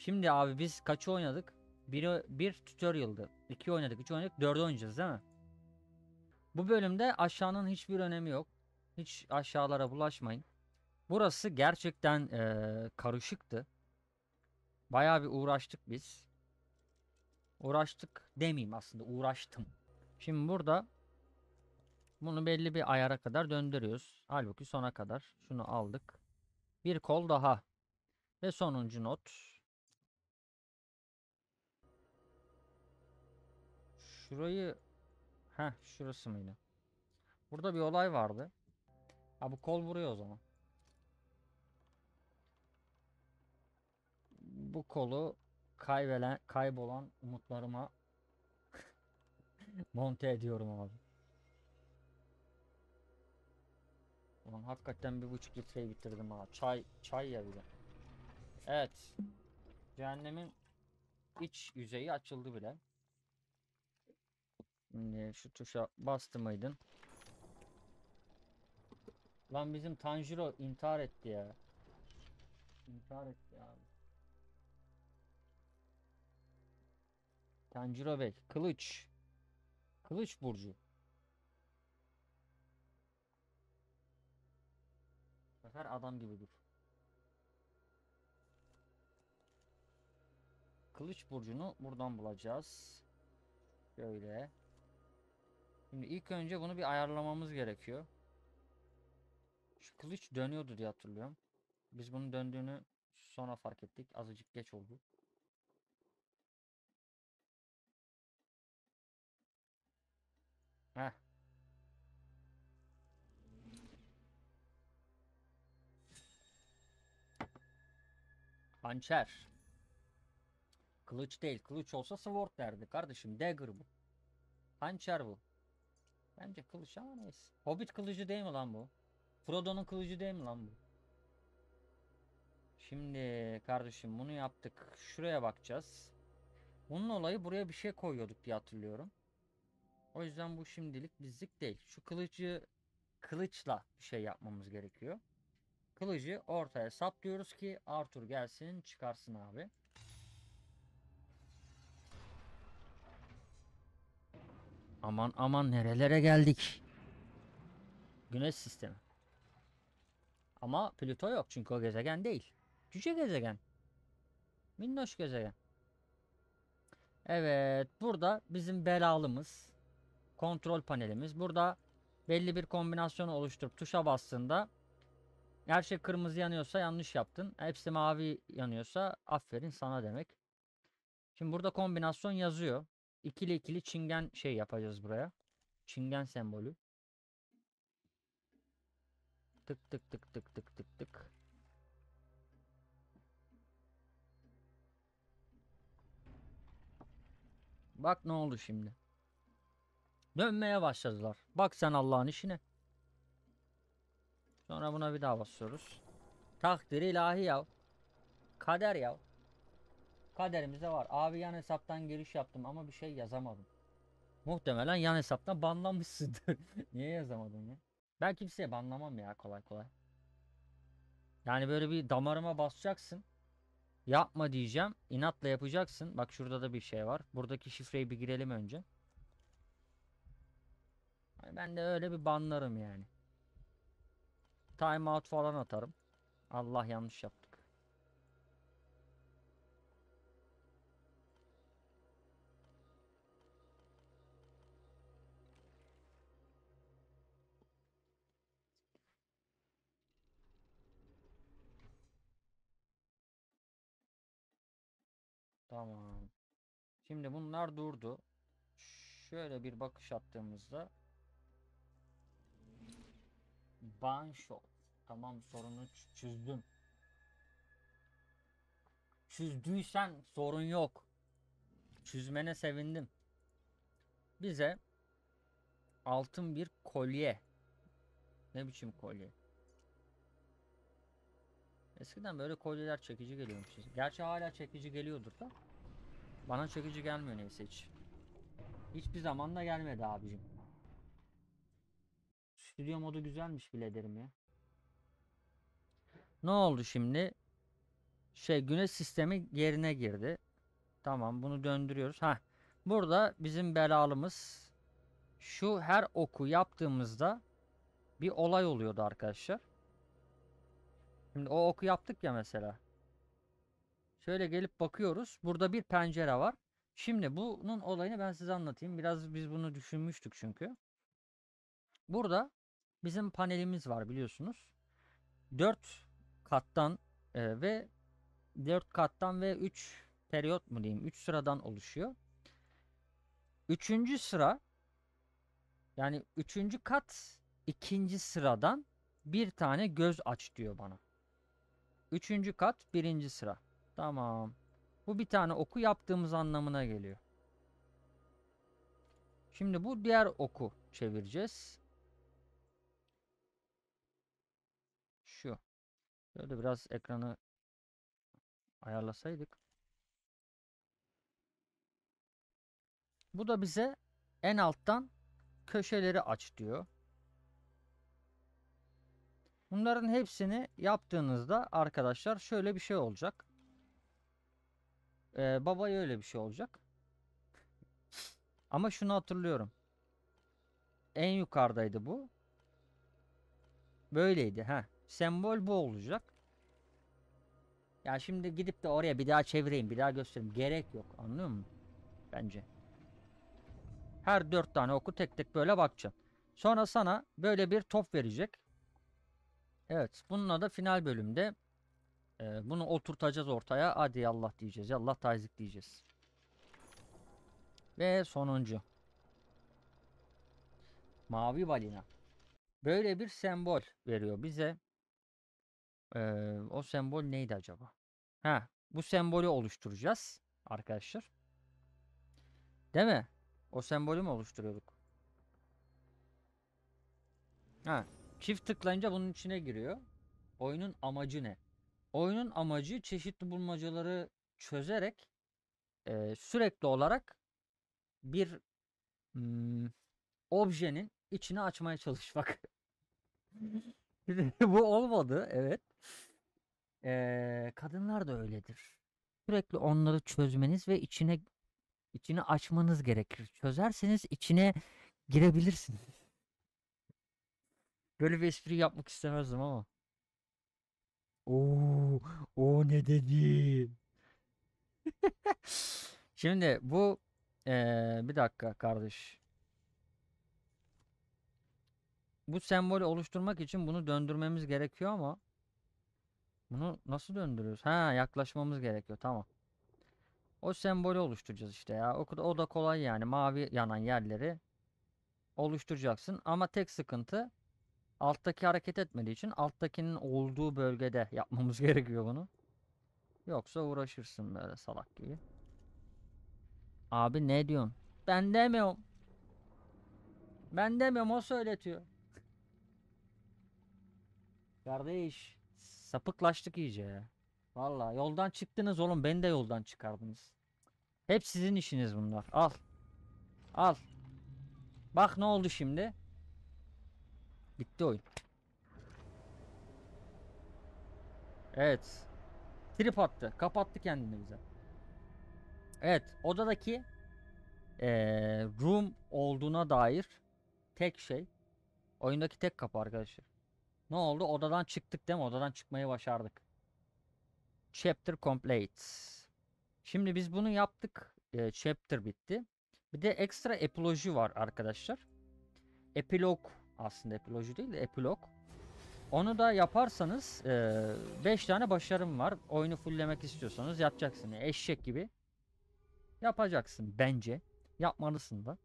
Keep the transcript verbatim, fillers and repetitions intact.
Şimdi abi biz kaçı oynadık? Bir, bir tutorial'dı. iki oynadık, üç oynadık, dört oynayacağız değil mi? Bu bölümde aşağının hiçbir önemi yok. Hiç aşağılara bulaşmayın. Burası gerçekten eee, karışıktı. Bayağı bir uğraştık biz. Uğraştık demeyeyim, aslında uğraştım. Şimdi burada bunu belli bir ayara kadar döndürüyoruz. Halbuki sona kadar. Şunu aldık. Bir kol daha. Ve sonuncu not. Şurayı... Heh, şurası mıydı? Burada bir olay vardı. Ha, bu kol vuruyor o zaman. Bu kolu kaybeden, kaybolan umutlarıma monte ediyorum abi. Ulan hakikaten bir buçuk litreyi bitirdim ha. Çay, çay ya bir de. Evet. Cehennemin iç yüzeyi açıldı bile. Şimdi şu tuşa bastı mıydın? Lan bizim Tanjiro intihar etti ya. İntihar etti abi. Tanjiro Bey. Kılıç. Kılıç burcu. Bu sefer adam gibi dur. Kılıç burcunu buradan bulacağız. Böyle. Şimdi ilk önce bunu bir ayarlamamız gerekiyor. Şu kılıç dönüyordu diye hatırlıyorum. Biz bunun döndüğünü sonra fark ettik. Azıcık geç oldu. Heh. Hançer. Kılıç değil. Kılıç olsa sword derdi kardeşim. Dagger bu. Hançer bu. Bence kılıç ama neyse. Hobbit kılıcı değil mi lan bu? Frodo'nun kılıcı değil mi lan bu? Şimdi kardeşim bunu yaptık. Şuraya bakacağız. Bunun olayı buraya bir şey koyuyorduk diye hatırlıyorum. O yüzden bu şimdilik bizlik değil. Şu kılıcı kılıçla bir şey yapmamız gerekiyor. Kılıcı ortaya saplıyoruz ki Arthur gelsin çıkarsın abi. Aman aman nerelere geldik. Güneş sistemi. Ama Plüto yok çünkü o gezegen değil. Cüce gezegen. Minnoş gezegen. Evet, burada bizim belalımız. Kontrol panelimiz. Burada belli bir kombinasyonu oluşturup tuşa bastığında her şey kırmızı yanıyorsa yanlış yaptın. Hepsi mavi yanıyorsa aferin sana demek. Şimdi burada kombinasyon yazıyor. İkili ikili çingen şey yapacağız buraya. Çingen sembolü. Tık tık tık tık tık tık tık. Bak ne oldu şimdi. Dönmeye başladılar. Bak sen Allah'ın işine. Sonra buna bir daha basıyoruz. Takdir ilahi ya. Kader ya. Kaderimizde var. Abi yan hesaptan giriş yaptım ama bir şey yazamadım. Muhtemelen yan hesaptan banlanmışsındır. Niye yazamadın ya? Ben kimseye banlamam ya kolay kolay. Yani böyle bir damarıma basacaksın. Yapma diyeceğim. İnatla yapacaksın. Bak şurada da bir şey var. Buradaki şifreyi bir girelim önce. Hani ben de öyle bir banlarım yani. Time out falan atarım. Allah yanlış yaptık. Tamam. Şimdi bunlar durdu. Şöyle bir bakış attığımızda Banshot. Tamam, sorunu çözdüm. Çözdüysen sorun yok. Çözmene sevindim. Bize altın bir kolye. Ne biçim kolye? Eskiden böyle kolyeler çekici geliyormuş. Gerçi hala çekici geliyordur da. Bana çekici gelmiyor neyse hiç. Hiçbir zaman da gelmedi abicim. Stüdyo modu güzelmiş bile derim ya. Ne oldu şimdi? Şey, güneş sistemi yerine girdi. Tamam, bunu döndürüyoruz. Ha, burada bizim belalımız şu: her oku yaptığımızda bir olay oluyordu arkadaşlar. Şimdi o oku yaptık ya mesela. Şöyle gelip bakıyoruz. Burada bir pencere var. Şimdi bunun olayını ben size anlatayım. Biraz biz bunu düşünmüştük çünkü. Burada bizim panelimiz var biliyorsunuz. dört kattan e, ve dört kattan ve üç periyot mu diyeyim, üç sıradan oluşuyor. Üçüncü sıra, yani üçüncü kat ikinci sıradan bir tane göz aç diyor bana. Üçüncü kat birinci sıra. Tamam. Bu bir tane oku yaptığımız anlamına geliyor. Şimdi bu diğer oku çevireceğiz. Şu. Şöyle biraz ekranı ayarlasaydık. Bu da bize en alttan köşeleri aç diyor. Bunların hepsini yaptığınızda arkadaşlar şöyle bir şey olacak. Ee, babaya öyle bir şey olacak. Ama şunu hatırlıyorum. En yukarıdaydı bu. Böyleydi. Ha. Sembol bu olacak. Ya şimdi gidip de oraya bir daha çevireyim, bir daha göstereyim. Gerek yok. Anlıyor musun? Bence. Her dört tane oku tek tek böyle bakacaksın. Sonra sana böyle bir top verecek. Evet. Bununla da final bölümde e, bunu oturtacağız ortaya. Hadi yallah diyeceğiz. Yallah tazik diyeceğiz. Ve sonuncu. Mavi balina. Böyle bir sembol veriyor bize. Ee, o sembol neydi acaba? Ha, bu sembolü oluşturacağız arkadaşlar. Değil mi? O sembolü mü oluşturuyorduk? Ha, çift tıklayınca bunun içine giriyor. Oyunun amacı ne? Oyunun amacı çeşitli bulmacaları çözerek e, sürekli olarak bir hmm, objenin içini açmaya çalışmak. Bu olmadı, evet. Ee, kadınlar da öyledir. Sürekli onları çözmeniz ve içine içini açmanız gerekir. Çözerseniz içine girebilirsiniz. Böyle bir espri yapmak istemezdim ama. Oo, o ne dedi? Şimdi bu ee, bir dakika kardeş. Bu sembolü oluşturmak için bunu döndürmemiz gerekiyor ama bunu nasıl döndürüyoruz? Ha, yaklaşmamız gerekiyor. Tamam. O sembolü oluşturacağız işte ya. O, o da kolay yani. Mavi yanan yerleri oluşturacaksın. Ama tek sıkıntı, alttaki hareket etmediği için alttakinin olduğu bölgede yapmamız gerekiyor bunu. Yoksa uğraşırsın böyle salak gibi. Abi ne diyorsun? Ben demiyorum. Ben demiyorum, o söyletiyor. Kardeş, sapıklaştık iyice ya. Valla yoldan çıktınız oğlum, beni de yoldan çıkardınız. Hep sizin işiniz bunlar. Al. Al. Bak ne oldu şimdi? Bitti oyun. Evet. Trip attı. Kapattı kendini bize. Evet. Odadaki ee, room olduğuna dair tek şey. Oyundaki tek kapı arkadaşlar. Ne oldu? Odadan çıktık değil mi? Odadan çıkmayı başardık. Chapter complete. Şimdi biz bunu yaptık. E, chapter bitti. Bir de ekstra epiloji var arkadaşlar. Epilog, aslında epiloji değil de epilog. Onu da yaparsanız beş tane başarım var. Oyunu fulllemek istiyorsanız yapacaksın. Eşek gibi yapacaksın bence. Yapmalısın da.